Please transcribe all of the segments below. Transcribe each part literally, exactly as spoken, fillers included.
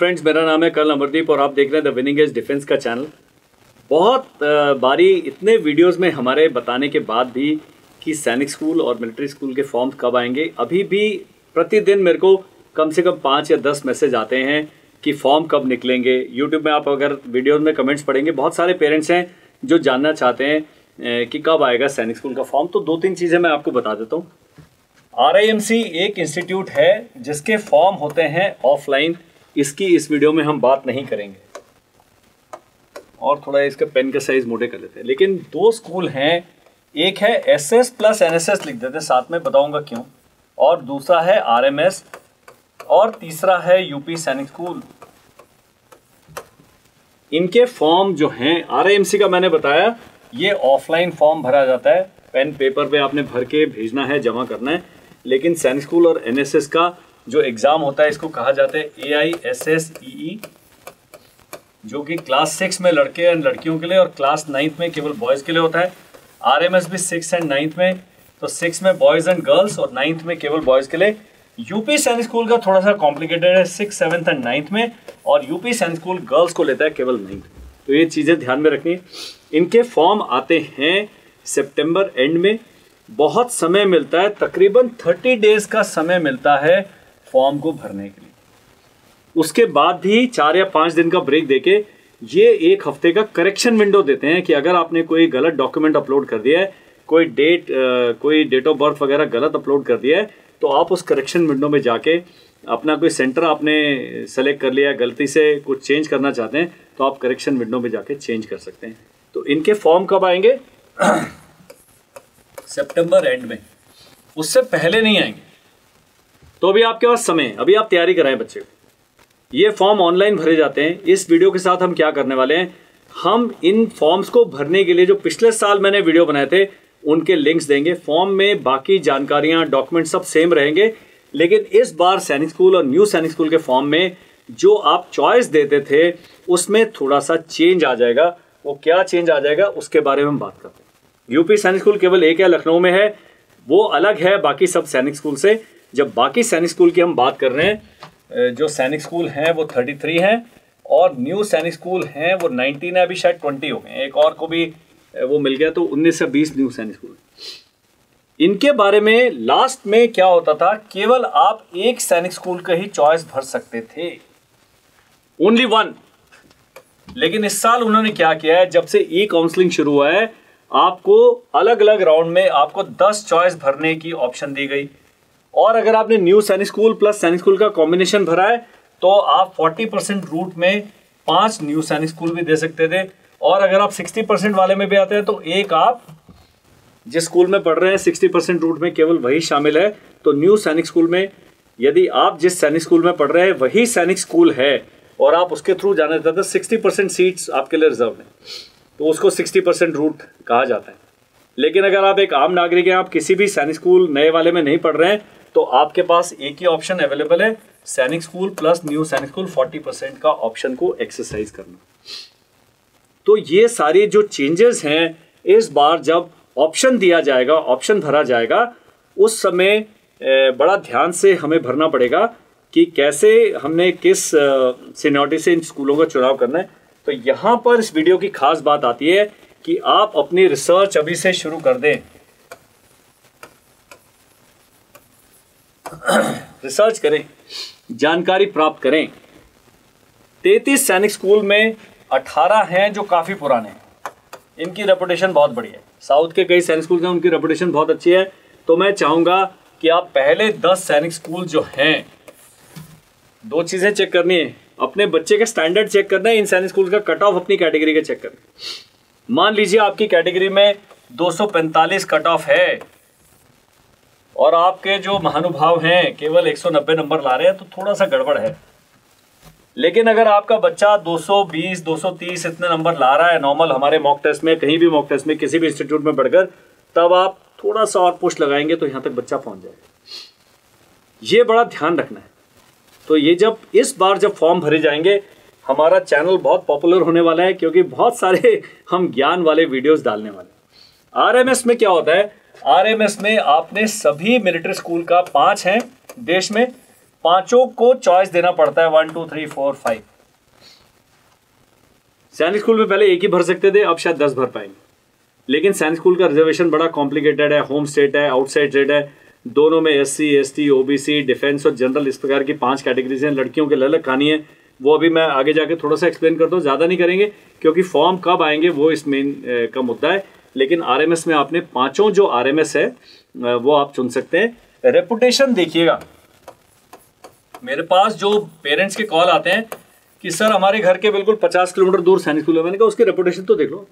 Friends, मेरा नाम है कर्नल अमरदीप और आप देख रहे हैं द विनिंग एज डिफेंस का चैनल। बहुत बारी इतने वीडियोस में हमारे बताने के बाद भी कि सैनिक स्कूल और मिलिट्री स्कूल के फॉर्म्स कब आएंगे, अभी भी प्रतिदिन मेरे को कम से कम पाँच या दस मैसेज आते हैं कि फॉर्म कब निकलेंगे। यूट्यूब में आप अगर वीडियोस में कमेंट्स पढ़ेंगे, बहुत सारे पेरेंट्स हैं जो जानना चाहते हैं कि कब आएगा सैनिक स्कूल का फॉर्म। तो दो तीन चीज़ें मैं आपको बता देता हूँ। आर आई एम सी एक इंस्टीट्यूट है जिसके फॉर्म होते हैं ऑफलाइन। इसकी इस वीडियो में हम बात नहीं करेंगे और थोड़ा इसका पेन का साइज मोटे कर लेते हैं। लेकिन दो स्कूल हैं, एक है S S plus N S S लिख देते हैं साथ में, बताऊंगा क्यों, और दूसरा है आर एम एस और तीसरा है यूपी सैनिक स्कूल। इनके फॉर्म जो हैं, आर आई एम सी का मैंने बताया ये ऑफलाइन फॉर्म भरा जाता है, पेन पेपर पे आपने भर के भेजना है, जमा करना है। लेकिन सैनिक स्कूल और एन एस एस का जो एग्ज़ाम होता है इसको कहा जाता है ए आई एस एस ई ई, जो कि क्लास सिक्स में लड़के एंड लड़कियों के लिए और क्लास नाइन्थ में केवल बॉयज़ के लिए होता है। आर एम एस भी सिक्स एंड नाइन्थ में, तो सिक्स में बॉयज़ एंड गर्ल्स और नाइन्थ में केवल बॉयज़ के लिए। यूपी सैनिक स्कूल का थोड़ा सा कॉम्प्लिकेटेड है, सिक्स सेवन्थ एंड नाइन्थ में, और यूपी सैनिक स्कूल गर्ल्स को लेता है केवल नाइन्थ। तो ये चीज़ें ध्यान में रखनी है। इनके फॉर्म आते हैं सितंबर एंड में, बहुत समय मिलता है, तकरीबन थर्टी डेज का समय मिलता है फॉर्म को भरने के लिए। उसके बाद भी चार या पाँच दिन का ब्रेक देके ये एक हफ्ते का करेक्शन विंडो देते हैं कि अगर आपने कोई गलत डॉक्यूमेंट अपलोड कर दिया है, कोई डेट कोई डेट ऑफ बर्थ वगैरह गलत अपलोड कर दिया है, तो आप उस करेक्शन विंडो में जाके अपना कोई सेंटर आपने सेलेक्ट कर लिया, गलती से कुछ चेंज करना चाहते हैं, तो आप करेक्शन विंडो में जाके चेंज कर सकते हैं। तो इनके फॉर्म कब आएंगे? सितंबर एंड में, उससे पहले नहीं आएंगे। तो अभी आपके पास समय, अभी आप तैयारी कराएं बच्चे को। ये फॉर्म ऑनलाइन भरे जाते हैं। इस वीडियो के साथ हम क्या करने वाले हैं, हम इन फॉर्म्स को भरने के लिए जो पिछले साल मैंने वीडियो बनाए थे उनके लिंक्स देंगे। फॉर्म में बाकी जानकारियां, डॉक्यूमेंट सब सेम रहेंगे, लेकिन इस बार सैनिक स्कूल और न्यू सैनिक स्कूल के फॉर्म में जो आप चॉइस देते थे उसमें थोड़ा सा चेंज आ जाएगा। वो क्या चेंज आ जाएगा उसके बारे में हम बात करते हैं। यूपी सैनिक स्कूल केवल एक है, लखनऊ में है, वो अलग है बाकी सब सैनिक स्कूल से। जब बाकी सैनिक स्कूल की हम बात कर रहे हैं, जो सैनिक स्कूल हैं वो थर्टी थ्री हैं और न्यू सैनिक स्कूल हैं वो नाइनटीन है, अभी शायद ट्वेंटी हो गए, एक और को भी वो मिल गया, तो उन्नीस से बीस न्यू सैनिक स्कूल। इनके बारे में लास्ट में क्या होता था, केवल आप एक सैनिक स्कूल का ही चॉइस भर सकते थे, ओनली वन। लेकिन इस साल उन्होंने क्या किया है, जब से ई काउंसलिंग शुरू हुआ है, आपको अलग अलग राउंड में आपको दस चॉइस भरने की ऑप्शन दी गई। और अगर आपने new Sainik school plus Sainik school का कॉम्बिनेशन भरा है तो आप चालीस परसेंट रूट में पांच न्यू सैनिक स्कूल भी दे सकते थे। और अगर आप साठ परसेंट वाले में भी आते हैं तो एक आप जिस स्कूल में पढ़ रहे हैं साठ परसेंट रूट में केवल वही शामिल है। तो न्यू सैनिक स्कूल में यदि आप जिस सैनिक स्कूल में पढ़ रहे हैं वही सैनिक स्कूल है और आप उसके थ्रू जाना चाहते हैं, साठ परसेंट सीट्स आपके लिए रिजर्व हैं, तो उसको साठ परसेंट रूट कहा जाता है। लेकिन अगर आप एक आम नागरिक हैं, आप किसी भी सैनिक स्कूल नए वाले में नहीं पढ़ रहे हैं, तो आपके पास एक ही ऑप्शन अवेलेबल है, Sainik school plus new Sainik school, चालीस परसेंट का ऑप्शन को एक्सरसाइज करना। तो ये सारी जो चेंजेस हैं, इस बार जब ऑप्शन दिया जाएगा, ऑप्शन भरा जाएगा, उस समय बड़ा ध्यान से हमें भरना पड़ेगा कि कैसे हमने किस सीनियरिटी से इन स्कूलों का चुनाव करना है। तो यहाँ पर इस वीडियो की खास बात आती है कि आप अपनी रिसर्च अभी से शुरू कर दें। रिसर्च करें, जानकारी प्राप्त करें। तैंतीस सैनिक स्कूल में अठारह हैं जो काफ़ी पुराने हैं, इनकी रेपुटेशन बहुत बढ़िया है। साउथ के कई सैनिक स्कूल हैं, उनकी रेपुटेशन बहुत अच्छी है। तो मैं चाहूँगा कि आप पहले दस सैनिक स्कूल जो हैं, दो चीज़ें चेक करनी है, अपने बच्चे का स्टैंडर्ड चेक करना है, इन सैनिक स्कूल का कट ऑफ अपनी कैटेगरी का चेक करना है। मान लीजिए आपकी कैटेगरी में दो सौ पैंतालीस कट ऑफ है और आपके जो महानुभाव हैं केवल एक सौ नब्बे नंबर ला रहे हैं, तो थोड़ा सा गड़बड़ है। लेकिन अगर आपका बच्चा दो सौ बीस, दो सौ तीस इतने नंबर ला रहा है नॉर्मल, हमारे मॉक टेस्ट में, कहीं भी मॉक टेस्ट में, किसी भी इंस्टीट्यूट में पढ़कर, तब आप थोड़ा सा और पुश लगाएंगे तो यहाँ तक बच्चा पहुँच जाएगा। ये बड़ा ध्यान रखना है। तो ये जब इस बार जब फॉर्म भरे जाएंगे, हमारा चैनल बहुत पॉपुलर होने वाला है, क्योंकि बहुत सारे हम ज्ञान वाले वीडियोस डालने वाले हैं। आरएमएस में क्या होता है, आरएमएस में आपने सभी मिलिट्री स्कूल का, पांच हैं देश में, पांचों को चॉइस देना पड़ता है, one two three four five. Sainik school में पहले एक ही भर सकते थे, अब शायद दस भर पाएंगे। लेकिन सैनिक स्कूल का रिजर्वेशन बड़ा कॉम्प्लिकेटेड है, होम स्टेट है, आउटसाइड स्टेट है, दोनों में S C, S T, O B C, defence और जनरल, इस प्रकार की पांच कैटेगरीज हैं। लड़कियों के अलग अलग कहानी है, वो अभी मैं आगे जाके थोड़ा सा एक्सप्लेन करता हूँ, ज़्यादा नहीं करेंगे क्योंकि फॉर्म कब आएंगे वो इस मेन का मुद्दा है। लेकिन आरएमएस में आपने पांचों जो आरएमएस है वो आप चुन सकते हैं। रेपुटेशन देखिएगा, मेरे पास जो पेरेंट्स के कॉल आते हैं कि सर हमारे घर के बिल्कुल पचास किलोमीटर दूर सैनिक स्कूल है, मैंने कहा उसकी रेपुटेशन तो देख लो।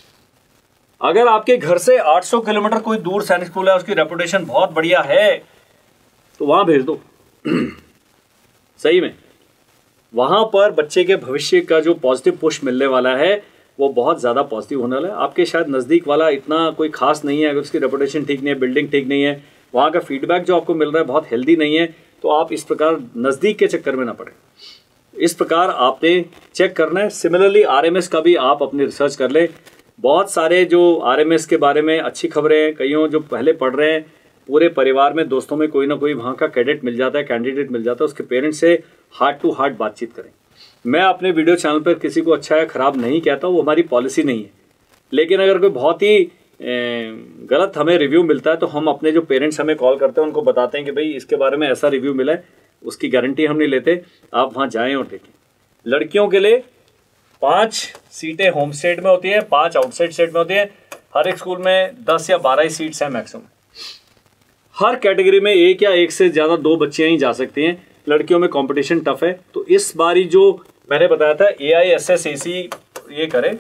अगर आपके घर से आठ सौ किलोमीटर कोई दूर सैनिक स्कूल है, उसकी रेपुटेशन बहुत बढ़िया है, तो वहां भेज दो। सही में वहां पर बच्चे के भविष्य का जो पॉजिटिव पुश मिलने वाला है वो बहुत ज़्यादा पॉजिटिव होने वाला है। आपके शायद नज़दीक वाला इतना कोई खास नहीं है, अगर उसकी रेपुटेशन ठीक नहीं है, बिल्डिंग ठीक नहीं है, वहाँ का फीडबैक जो आपको मिल रहा है बहुत हेल्दी नहीं है, तो आप इस प्रकार नज़दीक के चक्कर में ना पड़े। इस प्रकार आपने चेक करना है। सिमिलरली आरएमएस का भी आप अपनी रिसर्च कर ले। बहुत सारे जो आरएमएस के बारे में अच्छी खबरें हैं, कईयों जो पहले पढ़ रहे हैं, पूरे परिवार में दोस्तों में कोई ना कोई वहाँ का कैडेट मिल जाता है, कैंडिडेट मिल जाता है, उसके पेरेंट्स से हार्ट टू हार्ट बातचीत करें। मैं अपने वीडियो चैनल पर किसी को अच्छा या ख़राब नहीं कहता, वो हमारी पॉलिसी नहीं है। लेकिन अगर कोई बहुत ही गलत हमें रिव्यू मिलता है तो हम अपने जो पेरेंट्स हमें कॉल करते हैं उनको बताते हैं कि भाई इसके बारे में ऐसा रिव्यू मिला है, उसकी गारंटी हम नहीं लेते, आप वहाँ जाएँ और देखें। लड़कियों के लिए पाँच सीटें होम स्टेट में होती हैं, पाँच आउटसाइड स्टेट में होती हैं। हर एक स्कूल में दस या बारह ही सीट्स हैं मैक्सिमम। हर कैटेगरी में एक या एक से ज़्यादा दो बच्चियाँ ही जा सकती हैं। लड़कियों में कंपटीशन टफ है, तो इस बारी जो मैंने बताया था ए आई एस एस ए सी ये करें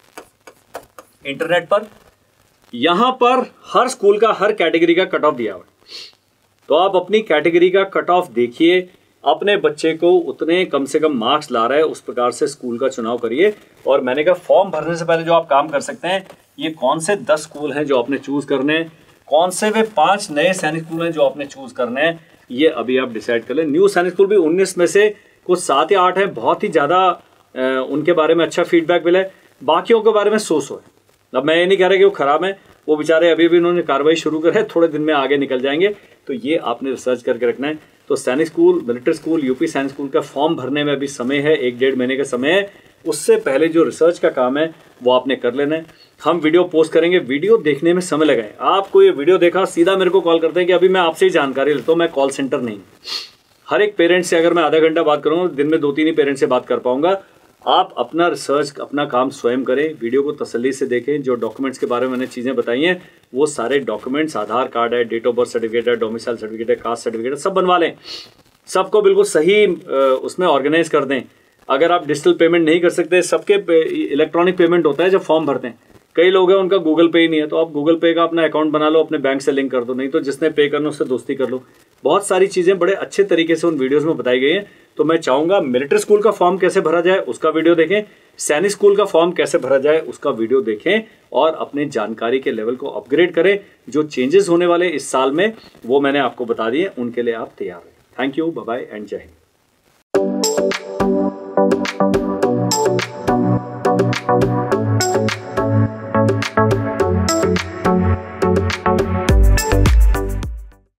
इंटरनेट पर, यहाँ पर हर स्कूल का हर कैटेगरी का कट ऑफ दिया हुआ है। तो आप अपनी कैटेगरी का कट ऑफ देखिए, अपने बच्चे को उतने कम से कम मार्क्स ला रहा है उस प्रकार से स्कूल का चुनाव करिए। और मैंने कहा फॉर्म भरने से पहले जो आप काम कर सकते हैं, ये कौन से दस स्कूल हैं जो आपने चूज़ करने हैं, कौन से वे पाँच नए सैनिक स्कूल हैं जो आपने चूज़ करने हैं, ये अभी आप डिसाइड कर लें। न्यू सैनिक स्कूल भी उन्नीस में से कुछ सात या आठ है, बहुत ही ज़्यादा उनके बारे में अच्छा फीडबैक मिला है, बाकियों के बारे में सो सो है। अब मैं ये नहीं कह रहा कि वो ख़राब है, वो बेचारे अभी भी उन्होंने कार्रवाई शुरू कर है, थोड़े दिन में आगे निकल जाएंगे, तो ये आपने रिसर्च करके रखना है। तो सैनिक स्कूल, मिलिट्री स्कूल, यूपी सैनिक स्कूल का फॉर्म भरने में अभी समय है, एक डेढ़ महीने का समय है। उससे पहले जो रिसर्च का काम है वो आपने कर लेना है। हम वीडियो पोस्ट करेंगे, वीडियो देखने में समय लगाए। आपको ये वीडियो देखा, सीधा मेरे को कॉल करते हैं कि अभी मैं आपसे ही जानकारी लेता हूँ, मैं कॉल सेंटर नहीं। हर एक पेरेंट से अगर मैं आधा घंटा बात करूँगा, दिन में दो तीन ही पेरेंट से बात कर पाऊंगा। आप अपना रिसर्च, अपना काम स्वयं करें, वीडियो को तसल्ली से देखें। जो डॉक्यूमेंट्स के बारे में मैंने चीज़ें बताई हैं, वो सारे डॉक्यूमेंट्स, आधार कार्ड है, डेट ऑफ बर्थ सर्टिफिकेट है, डोमिसाइल सर्टिफिकेट है, कास्ट सर्टिफिकेट है, सब बनवा लें। सबको बिल्कुल सही उसमें ऑर्गेनाइज कर दें। अगर आप डिजिटल पेमेंट नहीं कर सकते, सबके इलेक्ट्रॉनिक पेमेंट होता है जब फॉर्म भरते हैं। कई लोग हैं उनका गूगल पे ही नहीं है, तो आप गूगल पे का अपना अकाउंट बना लो, अपने बैंक से लिंक कर दो, नहीं तो जिसने पे करना उससे दोस्ती कर लो। बहुत सारी चीज़ें बड़े अच्छे तरीके से उन वीडियोस में बताई गई हैं। तो मैं चाहूँगा मिलिट्री स्कूल का फॉर्म कैसे भरा जाए उसका वीडियो देखें, सैनिक स्कूल का फॉर्म कैसे भरा जाए उसका वीडियो देखें, और अपने जानकारी के लेवल को अपग्रेड करें। जो चेंजेस होने वाले इस साल में वो मैंने आपको बता दिए, उनके लिए आप तैयार रहें। Thank you, bye bye and जय हिंद।